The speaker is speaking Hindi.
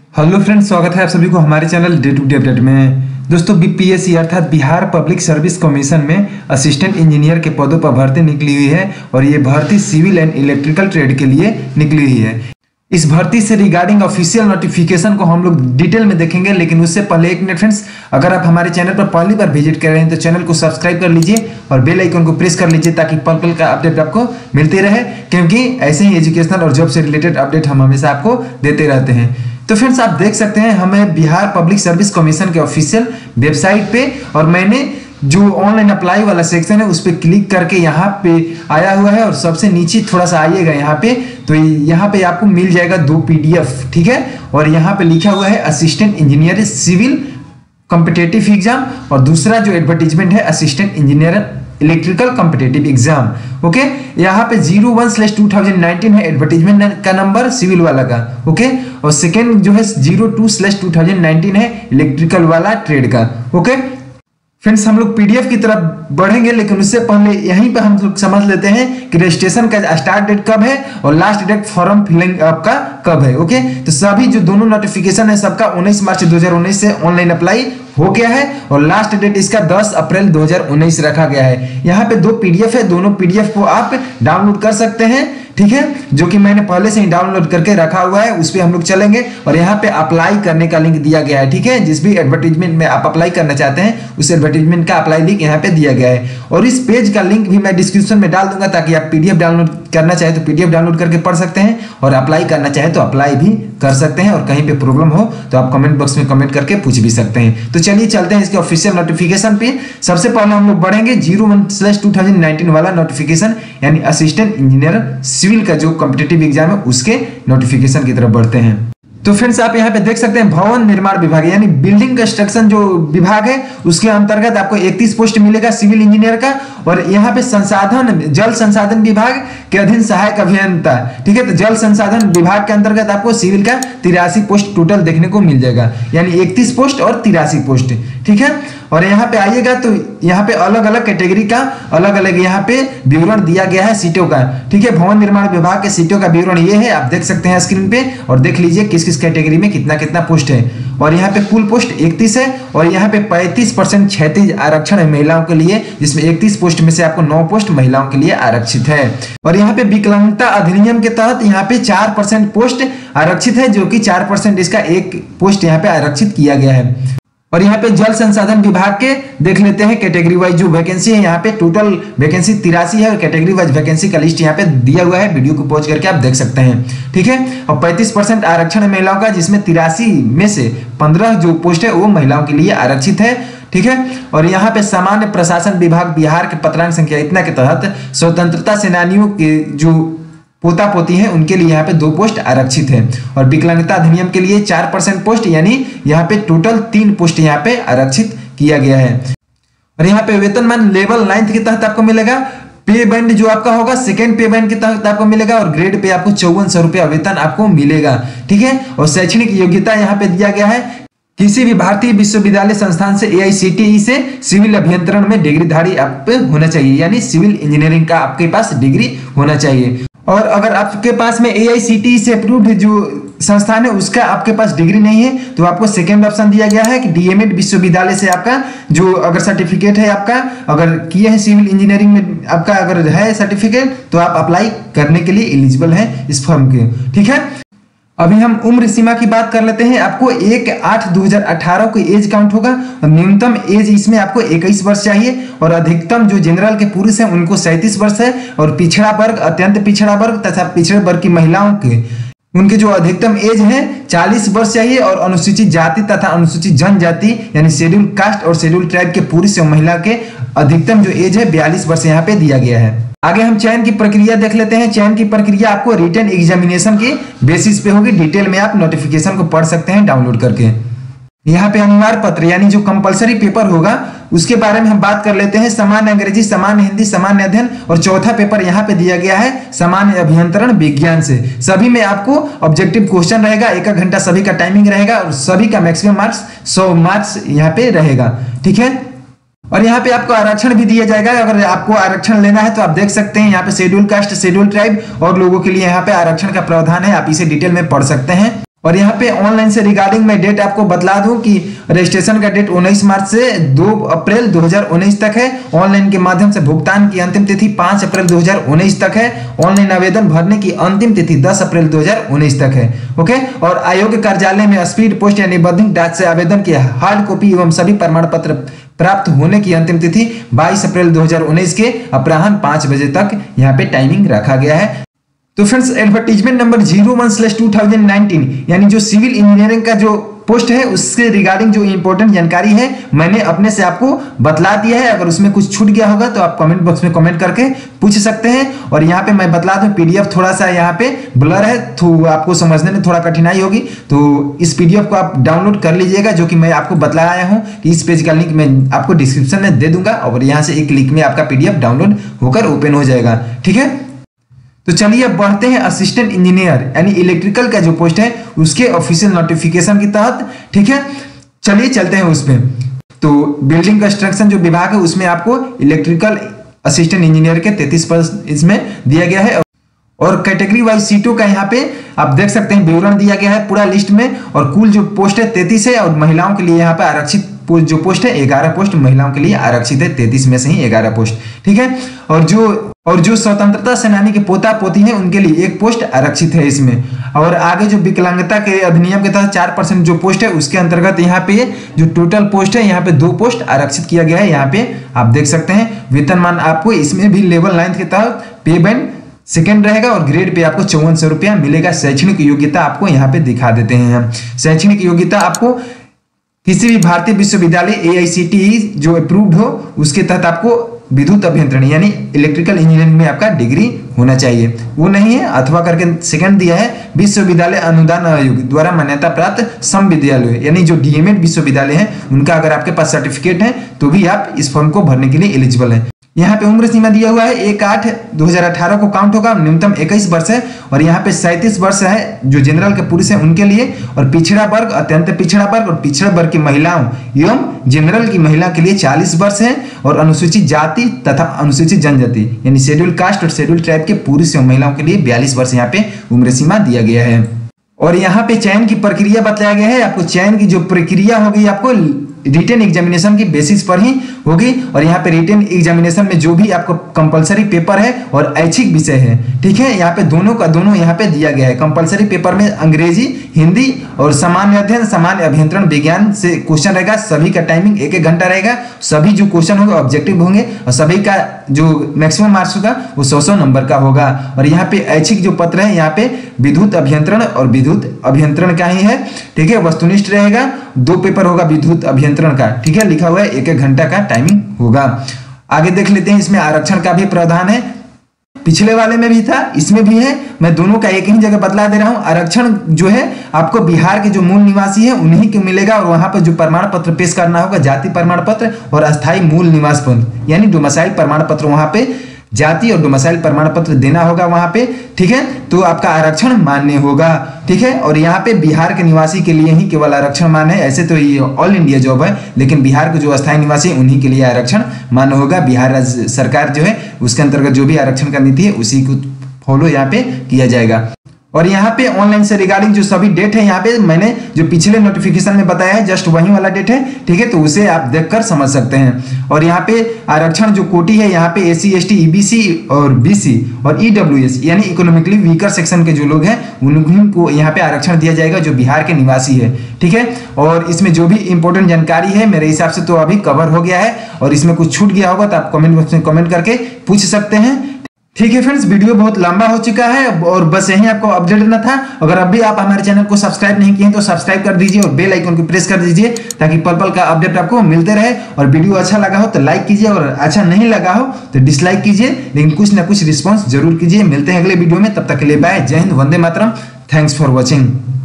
हेलो फ्रेंड्स, स्वागत है आप सभी को हमारे channel day to day update में। दोस्तों, बीपीएससी अर्थात बिहार पब्लिक सर्विस कमीशन में असिस्टेंट इंजीनियर के पदों पर भर्ती निकली हुई है और ये भर्ती सिविल एंड इलेक्ट्रिकल ट्रेड के लिए निकली हुई है। इस भर्ती से रिगार्डिंग ऑफिशियल नोटिफिकेशन को हम लोग डिटेल में देखेंगे, लेकिन उससे पहले एक मिनट फ्रेंड्स, अगर आप हमारे चैनल पर पहली बार विजिट कर रहे हैं तो चैनल को सब्सक्राइब कर लीजिए और बेल आइकन को प्रेस कर लीजिए ताकि पल पल का अपडेट आपको मिलते रहे, क्योंकि ऐसे ही एजुकेशनल और जॉब से रिलेटेड अपडेट हम हमेशा आपको देते रहते हैं। तो फ्रेंड्स, आप देख सकते हैं हमें बिहार पब्लिक सर्विस कमीशन के ऑफिशियल वेबसाइट पे, और मैंने जो ऑनलाइन अप्लाई वाला सेक्शन है उस पर क्लिक करके यहाँ पे आया हुआ है और सबसे नीचे थोड़ा सा आइएगा यहाँ पे, तो यहाँ पे आपको मिल जाएगा 2 PDF, ठीक है। और यहाँ पे लिखा हुआ है assistant engineer civil competitive exam, और दूसरा जो एडवर्टीजमेंट है assistant engineer electrical competitive exam. Okay, यहाँ पे 01/2019 है एडवर्टीजमेंट का नंबर सिविल वाला का। ओके, और सेकेंड जो है 02/2019 है इलेक्ट्रिकल वाला ट्रेड का। ओके फ्रेंड्स, हम लोग PDF की तरफ बढ़ेंगे, लेकिन उससे पहले यहीं पर हम लोग समझ लेते हैं कि रजिस्ट्रेशन का स्टार्ट डेट कब है और लास्ट डेट फॉर्म फिलिंग आपका कब है। ओके, तो सभी जो दोनों नोटिफिकेशन है सबका 19 मार्च 2019 से ऑनलाइन अप्लाई हो गया है और लास्ट डेट इसका 10 अप्रैल 2019 रखा गया है। यहाँ पे 2 PDF है, दोनों PDF को आप डाउनलोड कर सकते हैं, ठीक है, जो कि मैंने पहले से ही डाउनलोड करके रखा हुआ है। उस पर हम लोग चलेंगे और यहाँ पे अप्लाई करने का लिंक दिया गया है, ठीक है। जिस भी एडवर्टीजमेंट में आप अप्लाई करना चाहते हैं उस एडवर्टीजमेंट का अप्लाई लिंक यहाँ पे दिया गया है, और इस पेज का लिंक भी मैं डिस्क्रिप्शन में डाल दूंगा ताकि आप PDF डाउनलोड करना चाहे तो PDF डाउनलोड करके पढ़ सकते हैं और अप्लाई करना चाहे तो अप्लाई भी कर सकते हैं, और कहीं पे प्रॉब्लम हो तो आप कमेंट बॉक्स में कमेंट करके पूछ भी सकते हैं। तो चलिए चलते हैं इसके ऑफिशियल नोटिफिकेशन पे। सबसे पहले हम लोग बढ़ेंगे 01/2019 वाला नोटिफिकेशन, यानी असिस्टेंट इंजीनियर सिविल का जो कॉम्पिटिटिव एग्जाम है उसके नोटिफिकेशन की तरफ बढ़ते हैं। तो फ्रेंड्स, आप यहाँ पे देख सकते हैं भवन निर्माण विभाग यानी बिल्डिंग कंस्ट्रक्शन जो विभाग है उसके अंतर्गत आपको 31 पोस्ट मिलेगा सिविल इंजीनियर का, और यहाँ पे जल संसाधन विभाग के अधीन सहायक अभियंता, ठीक है। तो जल संसाधन विभाग के अंतर्गत आपको सिविल का 83 पोस्ट टोटल देखने को मिल जाएगा, यानी 31 पोस्ट और 83 पोस्ट, ठीक है। और यहाँ पे आइएगा तो यहाँ पे अलग अलग कैटेगरी का अलग अलग यहाँ पे विवरण दिया गया है सीटों का, ठीक है। भवन निर्माण विभाग के सीटों का विवरण ये है, आप देख सकते हैं स्क्रीन पे, और देख लीजिए किस किस कैटेगरी में कितना कितना पोस्ट है। और यहाँ पे कुल पोस्ट 31 है, और यहाँ पे 35% क्षैतिज आरक्षण है महिलाओं के लिए, जिसमें 31 पोस्ट में से आपको 9 पोस्ट महिलाओं के लिए आरक्षित है। और यहाँ पे विकलांगता अधिनियम के तहत यहाँ पे 4% पोस्ट आरक्षित है, जो कि 4% इसका एक पोस्ट यहाँ पे आरक्षित किया गया है। और यहाँ पे जल संसाधन विभाग के देख लेते हैं कैटेगरी वाइज जो वैकेंसी है। यहाँ पे टोटल वैकेंसी 83 है और कैटेगरी वाइज वैकेंसी का लिस्ट यहाँ पे दिया हुआ है, वीडियो को पॉज करके आप देख सकते हैं, ठीक है। और 35% आरक्षण है महिलाओं का, जिसमें 83 में से 15 जो पोस्ट है वो महिलाओं के लिए आरक्षित है, ठीक है। और यहाँ पे सामान्य प्रशासन विभाग बिहार के पत्रांक संख्या इतना के तहत स्वतंत्रता सेनानियों के जो पोता पोती हैं उनके लिए यहाँ पे 2 पोस्ट आरक्षित है, और विकलांगता अधिनियम के लिए 4% पोस्ट, यानी यहाँ पे टोटल 3 पोस्ट यहाँ पे आरक्षित किया गया है। और यहाँ पे वेतनमान लेवल 9 के तहत आपको मिलेगा। पे बैंड जो आपका होगा सेकेंड पे बैंड के तहत आपको मिलेगा, और ग्रेड पे आपको 5400 रुपया वेतन आपको मिलेगा, ठीक है। और शैक्षणिक योग्यता यहाँ पे दिया गया है, किसी भी भारतीय विश्वविद्यालय संस्थान से AICTE से सिविल अभियंत्रण में डिग्रीधारी आप होना चाहिए, यानी सिविल इंजीनियरिंग का आपके पास डिग्री होना चाहिए। और अगर आपके पास में AICTE से अप्रूव्ड जो संस्थान है उसका आपके पास डिग्री नहीं है तो आपको सेकेंड ऑप्शन दिया गया है कि DMED विश्वविद्यालय से आपका जो अगर सर्टिफिकेट है आपका, अगर किए हैं सिविल इंजीनियरिंग में आपका अगर है सर्टिफिकेट, तो आप अप्लाई करने के लिए एलिजिबल है इस फॉर्म के, ठीक है। अभी हम उम्र सीमा की बात कर लेते हैं। आपको 1/8/2018 को एज काउंट होगा, और न्यूनतम एज इसमें आपको 21 वर्ष चाहिए, और अधिकतम जो जनरल के पुरुष हैं उनको 37 वर्ष है, और पिछड़ा वर्ग, अत्यंत पिछड़ा वर्ग तथा पिछड़े वर्ग की महिलाओं के उनके जो अधिकतम एज है 40 वर्ष चाहिए, और अनुसूचित जाति तथा अनुसूचित जनजाति यानी शेड्यूल कास्ट और शेड्यूल ट्राइब के पुरुष और महिला के अधिकतम जो एज है 42 वर्ष यहाँ पे दिया गया है। आगे हम चयन की प्रक्रिया देख लेते हैं। चयन की प्रक्रिया आपको रिटन एग्जामिनेशन के बेसिस पे होगी, डिटेल में आप नोटिफिकेशन को पढ़ सकते हैं डाउनलोड करके। यहाँ पे अनिवार्य पत्र यानी जो कंपलसरी पेपर होगा उसके बारे में हम बात कर लेते हैं। सामान्य अंग्रेजी, सामान्य हिंदी, सामान्य अध्ययन, और चौथा पेपर यहाँ पे दिया गया है सामान्य अभियंत्रण विज्ञान से। सभी में आपको ऑब्जेक्टिव क्वेश्चन रहेगा, 1 घंटा सभी का टाइमिंग रहेगा, और सभी का मैक्सिमम मार्क्स 100 मार्क्स यहाँ पे रहेगा, ठीक है। और यहाँ पे आपको आरक्षण भी दिया जाएगा। अगर आपको आरक्षण लेना है तो आप देख सकते हैं यहाँ पे शेड्यूल कास्ट, शेड्यूल ट्राइब और लोगों के लिए यहाँ पे आरक्षण का प्रावधान है, आप इसे डिटेल में पढ़ सकते हैं। और यहाँ पे ऑनलाइन से रिगार्डिंग मैं डेट आपको बतला दूं कि रजिस्ट्रेशन का डेट 19 मार्च से 2 अप्रैल 2019 तक है। ऑनलाइन के माध्यम से भुगतान की अंतिम तिथि 5 अप्रैल 2019 तक है। ऑनलाइन आवेदन भरने की अंतिम तिथि 10 अप्रैल 2019 तक है। ओके, और आयोग कार्यालय में स्पीड पोस्ट या निबंधित डाक से आवेदन की हार्ड कॉपी एवं सभी प्रमाण पत्र प्राप्त होने की अंतिम तिथि 22 अप्रैल 2019 के अपराह्न 5 बजे तक यहाँ पे टाइमिंग रखा गया है। तो फ्रेंड्स, एडवर्टीजमेंट नंबर 01/2019 यानी जो सिविल इंजीनियरिंग का जो पोस्ट है उसके रिगार्डिंग जो इंपॉर्टेंट जानकारी है मैंने अपने से आपको बतला दिया है। अगर उसमें कुछ छूट गया होगा तो आप कमेंट बॉक्स में कमेंट करके पूछ सकते हैं। और यहाँ पे मैं बतला दूं, पीडीएफ थोड़ा सा यहाँ पे ब्लर है तो आपको समझने में थोड़ा कठिनाई होगी, तो इस पीडीएफ को आप डाउनलोड कर लीजिएगा, जो कि मैं आपको बतलाया हूँ कि इस पेज का लिंक मैं आपको डिस्क्रिप्शन में दे दूंगा और यहाँ से एक लिंक में आपका पीडीएफ डाउनलोड होकर ओपन हो जाएगा। ठीक है, तो चलिए अब बढ़ते हैं असिस्टेंट इंजीनियर यानी इलेक्ट्रिकल का जो पोस्ट है उसके ऑफिशियल नोटिफिकेशन के तहत। ठीक है, चलिए चलते हैं उसमें। तो बिल्डिंग कंस्ट्रक्शन जो विभाग है उसमें आपको इलेक्ट्रिकल असिस्टेंट इंजीनियर के 33 पद इसमें दिया गया है और कैटेगरी वाइज सीटों का यहाँ पे आप देख सकते हैं विवरण दिया गया है पूरा लिस्ट में। और कुल जो पोस्ट है 33 है और महिलाओं के लिए यहाँ पे आरक्षित जो पोस्ट है 11 पोस्ट महिलाओं के लिए आरक्षित है, 33 में से ही 11 पोस्ट। ठीक है, और जो स्वतंत्रता सेनानी के पोता पोती हैं उनके लिए 1 पोस्ट आरक्षित है इसमें। और आगे जो विकलांगता के अधिनियम के तहत 4% जो पोस्ट है उसके अंतर्गत यहाँ पे जो टोटल पोस्ट है यहाँ पे 2 पोस्ट आरक्षित किया गया है। यहाँ पे आप देख सकते हैं वेतनमान आपको इसमें भी लेवल 9 के तहत पे बैंड सेकेंड रहेगा और ग्रेड पे आपको 5400 रुपया मिलेगा। शैक्षणिक योग्यता आपको यहाँ पे दिखा देते हैं हम। शैक्षणिक योग्यता आपको किसी भी भारतीय विश्वविद्यालय AICTE जो अप्रूव्ड हो उसके तहत आपको विद्युत अभियंत्रण यानी इलेक्ट्रिकल इंजीनियरिंग में आपका डिग्री होना चाहिए, वो नहीं है अथवा करके सेकंड दिया है विश्वविद्यालय अनुदान आयोग द्वारा मान्यता प्राप्त सम विद्यालय यानी जो DMED विश्वविद्यालय है उनका अगर आपके पास सर्टिफिकेट है तो भी आप इस फॉर्म को भरने के लिए एलिजिबल है। यहाँ पे उम्र सीमा दिया हुआ है 1/8/2018 को काउंट होगा, न्यूनतम 21 वर्ष है। और यहाँ पे 37 वर्ष है जो जनरल के पुरुष है उनके लिए, और पिछड़ा वर्ग, अत्यंत पिछड़ा वर्ग और पिछड़ा वर्ग की महिलाओं एवं जनरल की महिला के लिए 40 वर्ष है। और अनुसूचित जाति तथा अनुसूचित जनजाति यानी शेड्यूल कास्ट और शेड्यूल ट्राइब के पुरुष एवं महिलाओं के लिए 42 वर्ष यहाँ पे उम्र सीमा दिया गया है। और यहाँ पे चयन की प्रक्रिया बताया गया है। आपको चयन की जो प्रक्रिया होगी आपको रिटन एग्जामिनेशन की बेसिस पर ही होगी। और यहाँ पे रिटन एग्जामिनेशन में जो भी आपको कंपलसरी पेपर है और ऐच्छिक विषय है, ठीक है, यहाँ पे दोनों का दोनों यहाँ पे दिया गया है। कंपलसरी पेपर में अंग्रेजी, हिंदी और सामान्य अध्ययन, सामान्य अभियंत्रण विज्ञान से क्वेश्चन रहेगा। सभी का टाइमिंग 1-1 घंटा रहेगा। सभी जो क्वेश्चन होंगे ऑब्जेक्टिव होंगे और सभी का जो मैक्सिमम मार्क्स होगा वो 100 नंबर का होगा। और यहाँ पे ऐच्छिक जो पत्र है यहाँ पे विद्युत अभियंत्रण और विद्युत अभियंत्रण का ही है, ठीक है। वस्तुनिष्ठ रहेगा, 2 पेपर होगा विद्युत अभियंत्रण का, ठीक है, लिखा हुआ है 1-1 घंटा का टाइमिंग होगा। आगे देख लेते हैं, इसमें आरक्षण का भी प्रावधान है। पिछले वाले में भी था, इसमें भी है। मैं दोनों का एक ही जगह बतला दे रहा हूं। आरक्षण जो है आपको बिहार के जो मूल निवासी है उन्हीं को मिलेगा और वहां पर जो प्रमाण पत्र पेश करना होगा, जाति प्रमाण पत्र और अस्थायी मूल निवास पत्र यानी डोमिसाइल प्रमाण पत्र, वहां पे जाति और डोमिसाइल प्रमाण पत्र देना होगा वहां पे, ठीक है। तो आपका आरक्षण मान्य होगा, ठीक है। और यहाँ पे बिहार के निवासी के लिए ही केवल आरक्षण मान्य है। ऐसे तो ये ऑल इंडिया जॉब है, लेकिन बिहार के जो अस्थायी निवासी है उन्हीं के लिए आरक्षण मान्य होगा। बिहार राज्य सरकार जो है उसके अंतर्गत जो भी आरक्षण का नीति है उसी को फॉलो यहाँ पे किया जाएगा। और यहाँ पे ऑनलाइन से रिगार्डिंग जो सभी डेट है यहाँ पे मैंने जो पिछले नोटिफिकेशन में बताया है जस्ट वही वाला डेट है, ठीक है, तो उसे आप देखकर समझ सकते हैं। और यहाँ पे आरक्षण जो कोटि है यहाँ पे SC ST EBC और BC और EWS यानी इकोनॉमिकली वीकर सेक्शन के जो लोग हैं उन्हीं को यहाँ पे आरक्षण दिया जाएगा जो बिहार के निवासी है, ठीक है। और इसमें जो भी इंपॉर्टेंट जानकारी है मेरे हिसाब से तो अभी कवर हो गया है, और इसमें कुछ छूट गया होगा तो आप कमेंट बॉक्स में कमेंट करके पूछ सकते हैं, ठीक है फ्रेंड्स। वीडियो बहुत लंबा हो चुका है और बस यही आपको अपडेट देना था। अगर अभी आप हमारे चैनल को सब्सक्राइब नहीं किए तो सब्सक्राइब कर दीजिए और बेल आइकन को प्रेस कर दीजिए ताकि पल पल का अपडेट आपको मिलते रहे। और वीडियो अच्छा लगा हो तो लाइक कीजिए और अच्छा नहीं लगा हो तो डिसलाइक कीजिए, लेकिन कुछ ना कुछ रिस्पॉन्स जरूर कीजिए। मिलते हैं अगले वीडियो में, तब तक के लिए बाय, जय हिंद, वंदे मातरम, थैंक्स फॉर वॉचिंग।